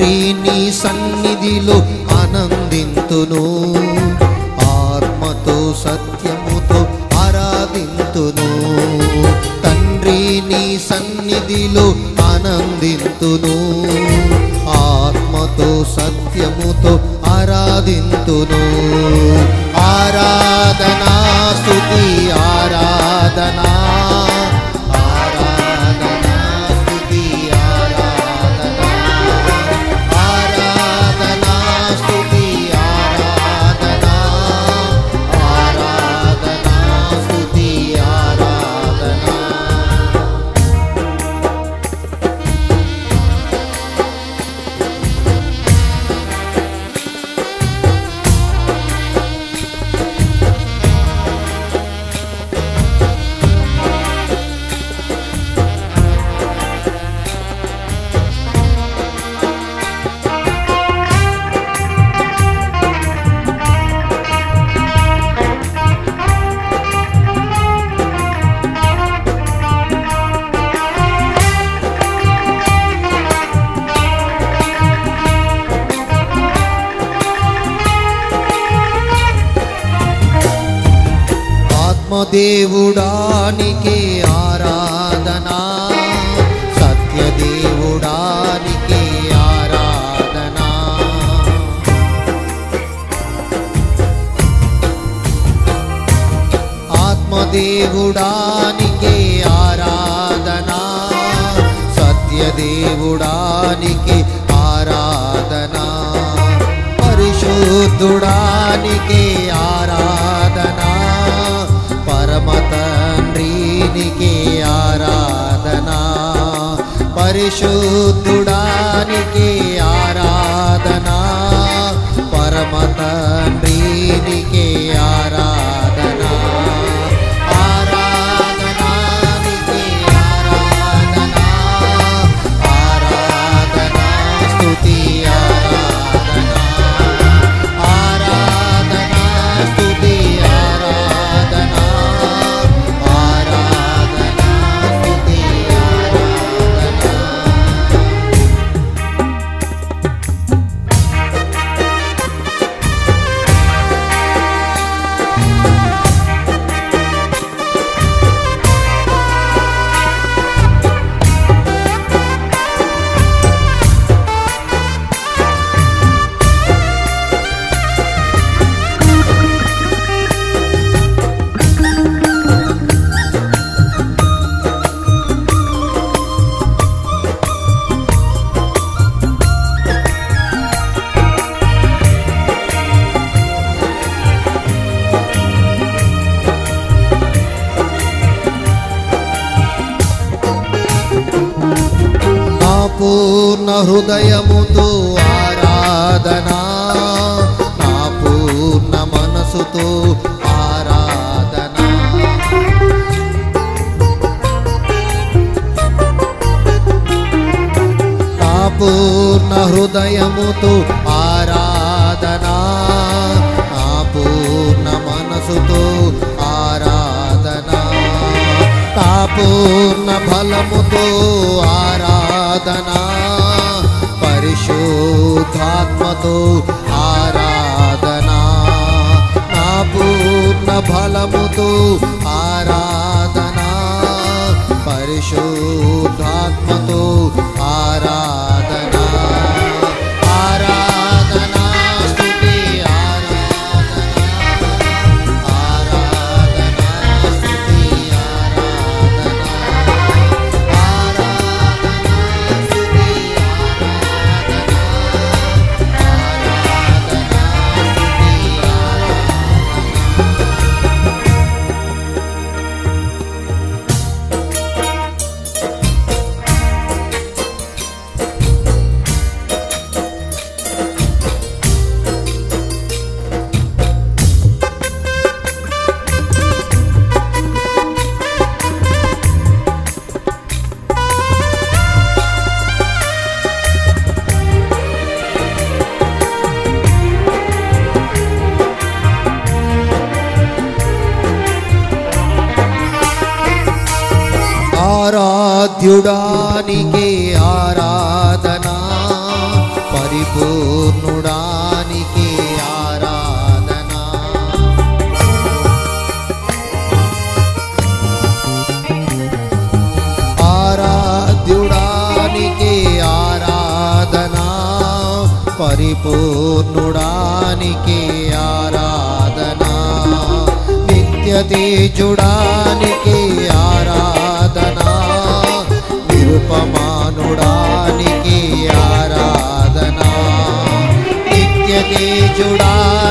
తండ్రి నీ సన్నిధిలో ఆనందింతును, ఆత్మతో సత్యముతో ఆరాధింతును. తండ్రి నీ సన్నిధిలో ఆనందింతును, ఆత్మతో సత్యముతో ఆరాధింతును. ఆరాధనా స్తుతి ఆరాధనా, ఆరాధనా స్తుతి ఆరాధనా, ఆరాధనా స్తుతి ఆరాధనా, ఆరాధనా స్తుతి ఆరాధనా. దేవుడానికే ఆరాధనా, సత్యదేవుడానికే ఆరాధనా. ఆత్మదేవుడానికే ఆరాధనా, సత్యదేవుడానికే ఆరాధనా. పరిశుద్ధుడానికే ఆరాధనా, పరమ తండ్రికి ఆరాధనా. పరిశుద్ధుడానికి ఆరాధనా, పరమ తండ్రికి ఆరాధనా. ఆరాధనానికి ఆరాధనా, ఆరాధనా స్తుతి ఆరాధనా, ఆరాధనా స్తుతి ఆరాధనా. పూర్ణ హృదయముతో ఆరాధనా, నా పూర్ణ మనసుతో ఆరాధనా. నా పూర్ణ హృదయముతో ఆరాధనా, నా పూర్ణ మనసుతో ఆరాధనా. నా పూర్ణ బలముతో ఆరాధనా, పరిశుద్ధాత్మతో ఆరాధనా. నా పూర్ణ బలముతో ఆరాధనా, పరిశుద్ధాత్మతో ఆరాధనా. ఆరాధనా స్తుతి ఆరాధనా, ఆరాధనా స్తుతి ఆరాధనా, ఆరాధనా స్తుతి ఆరాధనా, ఆరాధనా స్తుతి ఆరాధ్యుడానికే ఆరాధనా, పరిపూర్ణుడానికి ఆరాధన నిత్య తేజుడానికి ఆరాధన నిరుపమానుడానికి ఆరాధన నిత్య తేజుడా